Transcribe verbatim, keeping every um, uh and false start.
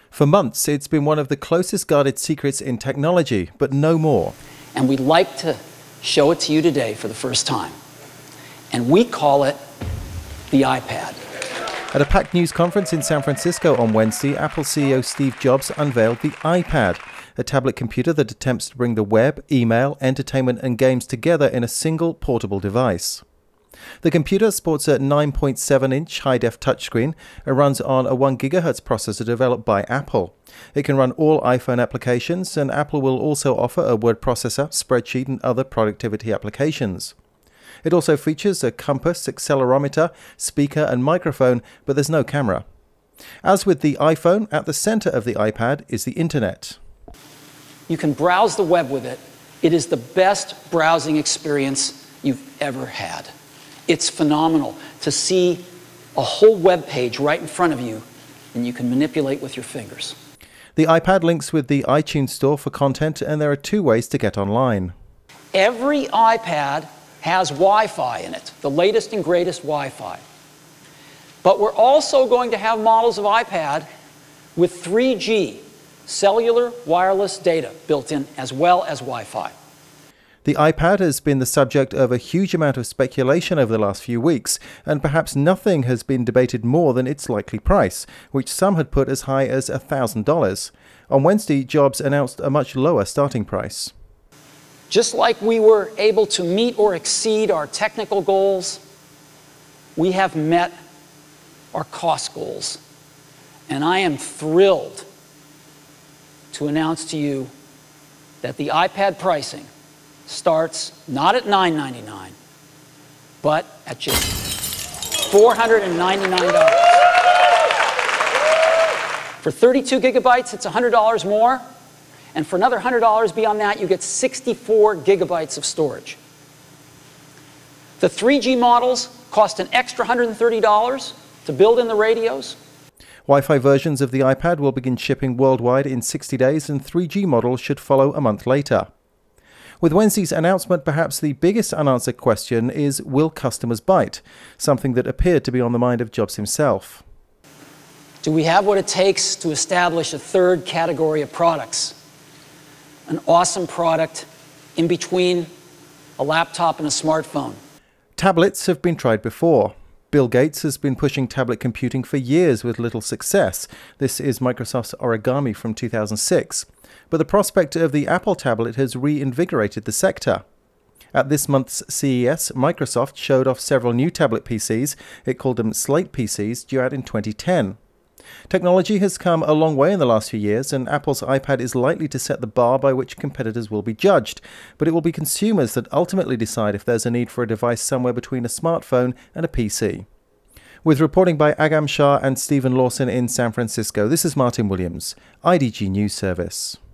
For months, it's been one of the closest guarded secrets in technology, but no more. And we'd like to show it to you today for the first time. And we call it the iPad. At a packed news conference in San Francisco on Wednesday, Apple C E O Steve Jobs unveiled the iPad, a tablet computer that attempts to bring the web, email, entertainment and games together in a single portable device. The computer sports a nine point seven inch high-def touchscreen and runs on a one gigahertz processor developed by Apple. It can run all iPhone applications, and Apple will also offer a word processor, spreadsheet and other productivity applications. It also features a compass, accelerometer, speaker and microphone, but there's no camera. As with the iPhone, at the center of the iPad is the internet. You can browse the web with it. It is the best browsing experience you've ever had. It's phenomenal to see a whole web page right in front of you, and you can manipulate with your fingers. The iPad links with the iTunes Store for content, and there are two ways to get online. Every iPad has Wi-Fi in it, the latest and greatest Wi-Fi. But we're also going to have models of iPad with three G, cellular wireless data built in, as well as Wi-Fi. The iPad has been the subject of a huge amount of speculation over the last few weeks, and perhaps nothing has been debated more than its likely price, which some had put as high as one thousand dollars. On Wednesday, Jobs announced a much lower starting price. Just like we were able to meet or exceed our technical goals, we have met our cost goals. And I am thrilled to announce to you that the iPad pricing starts not at nine ninety-nine, but at just four hundred ninety-nine dollars. For thirty-two gigabytes, it's one hundred dollars more, and for another one hundred dollars beyond that, you get sixty-four gigabytes of storage. The three G models cost an extra one hundred thirty dollars to build in the radios. Wi-Fi versions of the iPad will begin shipping worldwide in sixty days, and three G models should follow a month later. With Wednesday's announcement, perhaps the biggest unanswered question is, will customers bite? Something that appeared to be on the mind of Jobs himself. Do we have what it takes to establish a third category of products? An awesome product in between a laptop and a smartphone. Tablets have been tried before. Bill Gates has been pushing tablet computing for years with little success. This is Microsoft's Origami from two thousand six. But the prospect of the Apple tablet has reinvigorated the sector. At this month's C E S, Microsoft showed off several new tablet P Cs. It called them Slate P Cs, due out in twenty ten. Technology has come a long way in the last few years, and Apple's iPad is likely to set the bar by which competitors will be judged. But it will be consumers that ultimately decide if there's a need for a device somewhere between a smartphone and a P C. With reporting by Agam Shah and Stephen Lawson in San Francisco, this is Martin Williams, I D G News Service.